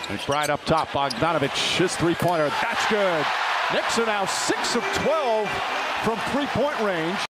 McBride up top. Bogdanovich, his three-pointer. That's good. Knicks are now 6 of 12 from three-point range.